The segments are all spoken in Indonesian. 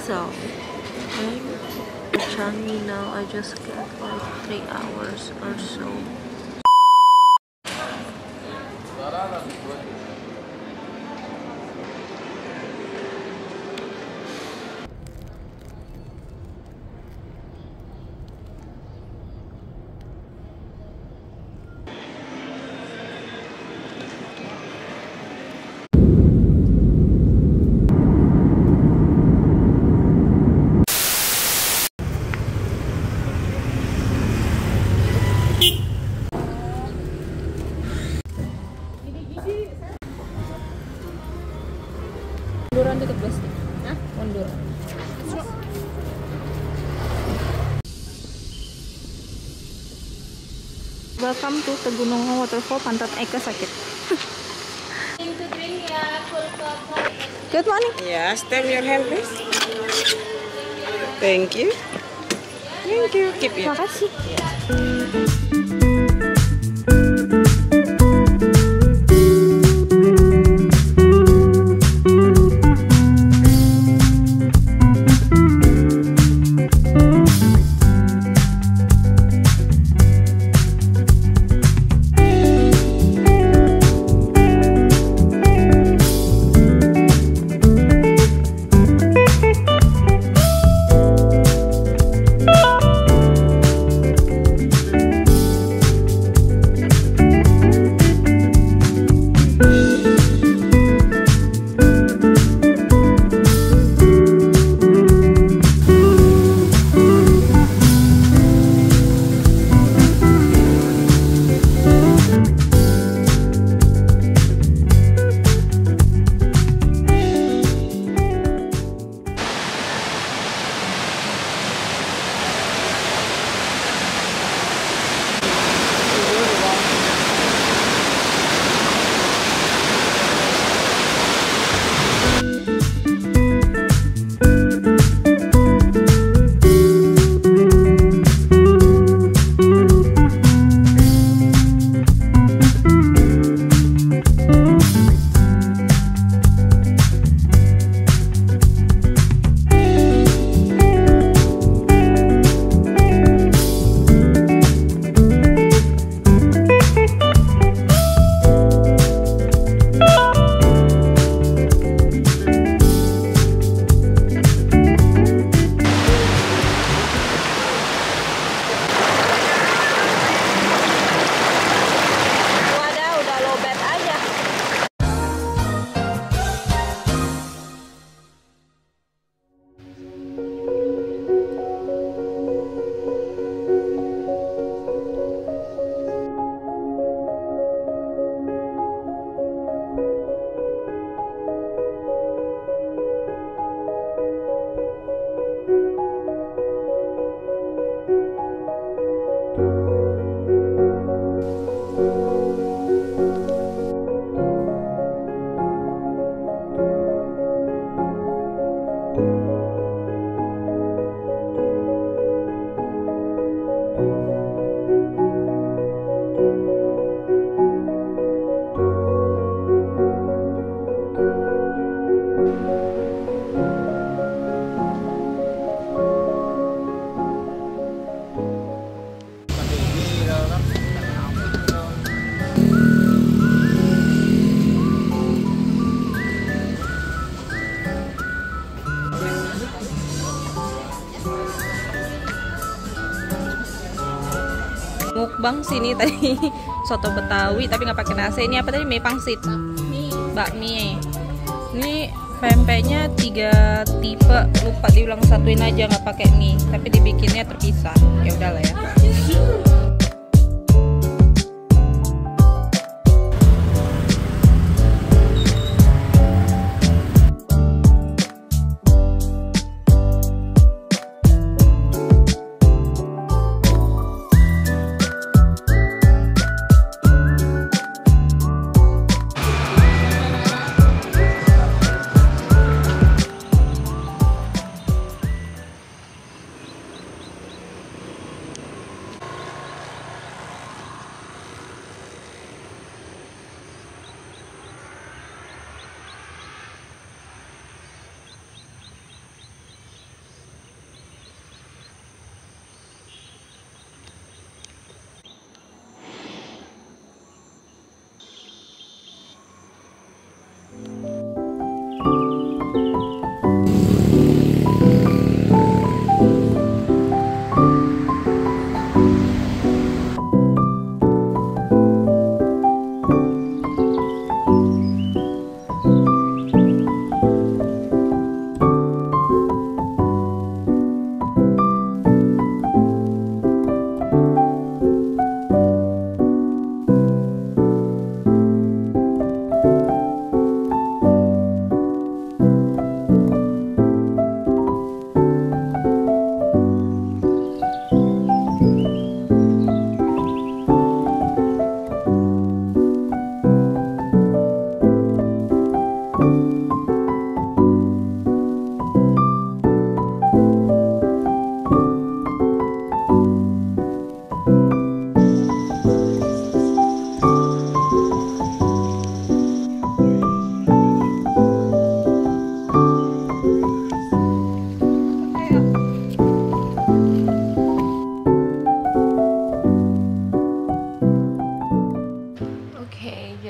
So I'm at Changi now. I just got like 3 hours or so. Munduran dikit Besti. Hah? Mundur. Welcome to Tegunungan Waterfall, Pantat Eka sakit. Good morning. Yeah, stem your hand please. Thank you. Thank you. Keep it. Makasih. Mukbang sini tadi soto Betawi tapi nggak pakai nasi. Ini apa tadi? Mie pangsit, bakmi. Ini pempeknya 3 tipe, lupa diulang satuin aja nggak pakai mie, tapi dibikinnya terpisah. Ya udahlah ya.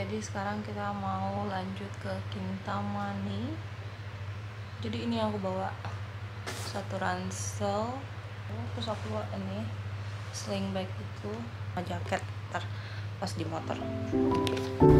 Jadi sekarang kita mau lanjut ke Kintamani. Jadi ini aku bawa satu ransel, terus aku bawa ini sling bag itu, sama jaket ntar pas di motor.